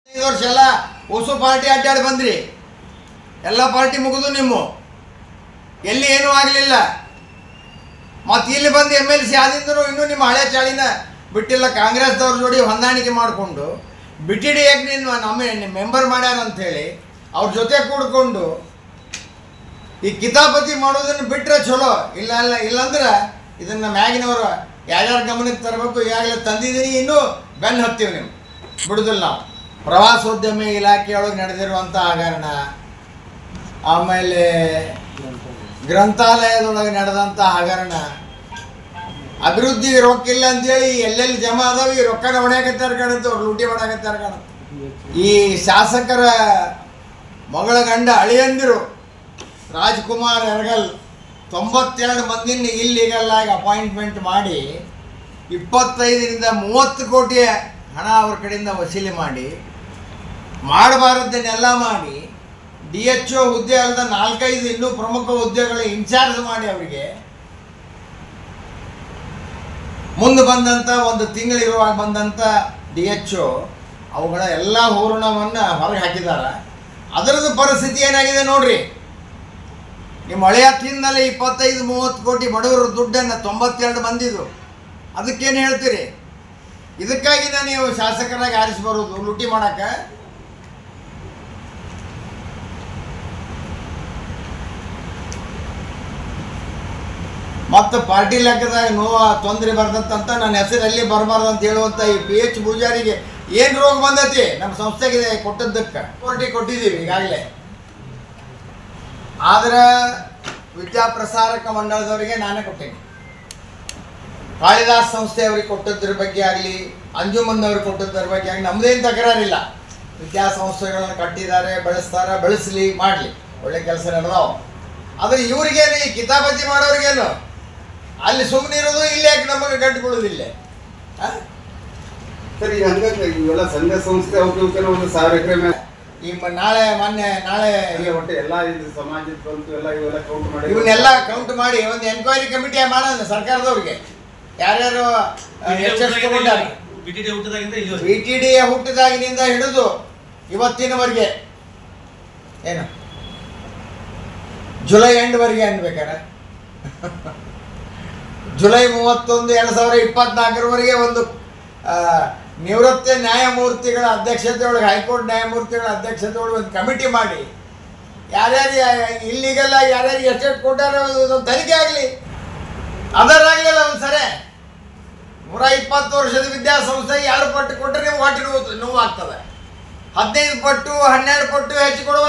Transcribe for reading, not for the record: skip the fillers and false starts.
5 ವರ್ಷ ಎಲ್ಲ ಹೊಸ ಪಾರ್ಟಿ ಅಡ್ಡಾಡಿ ಬಂದ್ರಿ. ಎಲ್ಲ ಪಾರ್ಟಿ ಮುಗಿದು ನಿಮ್ಮ ಎಲ್ಲಿ ಏನೂ ಆಗಲಿಲ್ಲ. ಮತ್ತು ಇಲ್ಲಿ ಬಂದು MLC ಆದಿಂದರೂ ಇನ್ನೂ ನಿಮ್ಮ ಹಳೆ ಚಾಳಿನ ಬಿಟ್ಟಿಲ್ಲ. ಕಾಂಗ್ರೆಸ್ದವ್ರ ಜೋಡಿ ಹೊಂದಾಣಿಕೆ ಮಾಡಿಕೊಂಡು ಬಿಟ್ಟಿಡಿ ಯಾಕೆ ನೀನು ನಮ್ಮ ಮೆಂಬರ್ ಮಾಡ್ಯಾರ ಅಂಥೇಳಿ ಅವ್ರ ಜೊತೆ ಕೂಡ್ಕೊಂಡು ಈ ಕಿತಾಪತಿ ಮಾಡೋದನ್ನು ಬಿಟ್ಟರೆ ಚಲೋ. ಇಲ್ಲಂದ್ರೆ ಇದನ್ನು ಮ್ಯಾಗಿನವರು ಯಾರ್ಯಾರ ಗಮನಕ್ಕೆ ತರಬೇಕು. ಈಗಾಗಲೇ ತಂದಿದ್ದೀನಿ, ಇನ್ನೂ ಬೆನ್ನು ಹತ್ತೀವಿ. ನೀವು ಬಿಡುದಿಲ್ಲ. ನಾವು ಪ್ರವಾಸೋದ್ಯಮ ಇಲಾಖೆಯೊಳಗೆ ನಡೆದಿರುವಂಥ ಹಗರಣ, ಆಮೇಲೆ ಗ್ರಂಥಾಲಯದೊಳಗೆ ನಡೆದಂಥ ಹಗರಣ, ಅಭಿವೃದ್ಧಿಗೆ ರೊಕ್ಕ ಇಲ್ಲ ಅಂತೇಳಿ ಎಲ್ಲೆಲ್ಲಿ ಜಮಾ ಅದಾವ ಈ ರೊಕ್ಕನ ಹೊಡೆಯಕತ್ತಾರ ಕಾಣುತ್ತೆ. ಅವ್ರು ಲೂಟಿ ಮಾಡಕತ್ತಾರ ಕಾಣುತ್ತೆ. ಈ ಶಾಸಕರ ಮಗಳ ಗಂಡ ಅಳಿಯಂದಿರು ರಾಜ್ಕುಮಾರ್ ಯರಗಲ್ 92 ಮಂದಿನ ಇಲ್ಲಿಗಲ್ಲಾಗಿ ಅಪಾಯಿಂಟ್ಮೆಂಟ್ ಮಾಡಿ 25ರಿಂದ 30 ಕೋಟಿ ಹಣ ಅವ್ರ ಕಡೆಯಿಂದ ವಸೂಲಿ ಮಾಡಿ ಮಾಡಬಾರದನ್ನೆಲ್ಲ ಮಾಡಿ DHO ಹುದ್ದೆ ಅಲ್ಲದ 4-5 ಇನ್ನೂ ಪ್ರಮುಖ ಹುದ್ದೆಗಳ ಇನ್ಚಾರ್ಜ್ ಮಾಡಿ ಅವರಿಗೆ ಮುಂದೆ ಬಂದಂಥ ಒಂದು ತಿಂಗಳಿರುವಾಗ ಬಂದಂಥ DHO ಅವುಗಳ ಎಲ್ಲ ಹೂರಣವನ್ನು ಹೊರಗೆ ಹಾಕಿದ್ದಾರೆ. ಅದರದ್ದು ಪರಿಸ್ಥಿತಿ ಏನಾಗಿದೆ ನೋಡ್ರಿ. ನಿಮ್ಮ ಹಳೆಯ ತಿಂದಲ್ಲಿ 25-30 ಕೋಟಿ ಬಡವರು ದುಡ್ಡನ್ನು 92 ಮಂದಿದು ಅದಕ್ಕೇನು ಹೇಳ್ತೀರಿ? ಇದಕ್ಕಾಗಿ ನೀವು ಶಾಸಕರಾಗಿ ಆರಿಸಿ ಬರೋದು ಲೂಟಿ ಮಾಡಕ್ಕೆ? ಮತ್ತು ಪಾರ್ಟಿ ಲೆಕ್ಕದಾಗ ತೊಂದರೆ ಬರ್ತಂತ ನನ್ನ ಹೆಸರಲ್ಲಿ ಬರಬಾರ್ದು ಅಂತ ಹೇಳುವಂಥ ಈ PH ಪೂಜಾರಿಗೆ ಏನು ರೋಗ ಬಂದೈತಿ ನಮ್ಮ ಸಂಸ್ಥೆಗೆ ಕೊಟ್ಟದ್ದಕ್ಕೆ ಕೋಟಿ ಕೊಟ್ಟಿದ್ದೀವಿ ಈಗಾಗಲೇ. ಆದ್ರೆ ವಿದ್ಯಾಪ್ರಸಾರಕ ಮಂಡಳದವರಿಗೆ ನಾನೇ ಕೊಟ್ಟೇನೆ. ಕಾಳಿದಾಸ್ ಸಂಸ್ಥೆಯವ್ರಿಗೆ ಕೊಟ್ಟದ್ರ ಬಗ್ಗೆ ಆಗಲಿ, ಅಂಜುಮನ್ ಅವ್ರಿಗೆ ಕೊಟ್ಟದ್ರ ಬಗ್ಗೆ ಆಗಲಿ ನಮ್ಮದೇನು ತಕರಾರಿಲ್ಲ. ವಿದ್ಯಾಸಂಸ್ಥೆಗಳನ್ನು ಕಟ್ಟಿದ್ದಾರೆ, ಬೆಳೆಸ್ತಾರೆ, ಬೆಳೆಸಲಿ, ಮಾಡಲಿ, ಒಳ್ಳೆ ಕೆಲಸ ನಡೆದಾವ. ಆದರೆ ಇವ್ರಿಗೇನು ಈ ಕಿತಾಪತಿ ಮಾಡೋರಿಗೇನು ಅಲ್ಲಿ ಸುಮ್ಮನೆ ಇರೋದು, ಇಲ್ಲಿ ಯಾಕೆ ನಮಗೆ ಗಂಟುಕೊಳ್ಳೋದಿಲ್ಲ? ಸರಿ, ಹಂಗಾಗಿ ಇವೆಲ್ಲ ಸಂಘ ಸಂಸ್ಥೆ ಅವಕ್ಕೆ 1,000 ಎಕರೆ ಈ ನಾಳೆ ಒಟ್ಟು ಎಲ್ಲ ಇದು ಸಮಾಜದ ಬಂತು ಎಲ್ಲ ಇವೆಲ್ಲ ಕೌಂಟ್ ಮಾಡಿ ಇವನ್ನೆಲ್ಲ ಕೌಂಟ್ ಮಾಡಿ ಒಂದು ಎನ್ಕ್ವೈರಿ ಕಮಿಟಿ ಮಾಡೋಣ ಸರ್ಕಾರದವ್ರಿಗೆ. ಯಾರ್ಯಾರು ತಗೊಂಡಾರೆ BTD ಹುಟ್ಟಿದಾಗಿನಿಂದ ಹಿಡಿದು ಇವತ್ತಿನವರೆಗೆ ಏನು ಜುಲೈ ಎಂಡ್ವರೆಗೆ ಅನ್ಬೇಕಾರೆ ಜುಲೈ 31, 2024 ಒಂದು ನಿವೃತ್ತ ನ್ಯಾಯಮೂರ್ತಿಗಳ ಅಧ್ಯಕ್ಷತೆಯೊಳಗೆ, ಹೈಕೋರ್ಟ್ ನ್ಯಾಯಮೂರ್ತಿಗಳ ಅಧ್ಯಕ್ಷತೆಯೊಳಗೆ ಒಂದು ಕಮಿಟಿ ಮಾಡಿ ಯಾರ್ಯಾರು ಇಲ್ಲಿಗೆಲ್ಲ ಯಾರ್ಯಾರಿಗೆ ಎಷ್ಟೆಷ್ಟು ಕೊಟ್ಟಾರ ತನಿಖೆ ಆಗಲಿ. ಅದರಾಗಲಿಲ್ಲ ಒಂದು ಸರಿ 120 ವರ್ಷದ ವಿದ್ಯಾಸಂಸ್ಥೆಗೆ 2 ಪಟ್ಟು ಕೊಟ್ಟರೆ ನಿಮ್ಗೆ ಹೊಟ್ಟೆ ನೋವು ಆಗ್ತದೆ. 15 ಪಟ್ಟು 12 ಪಟ್ಟು ಹೆಚ್ಚು ಕೊಡುವ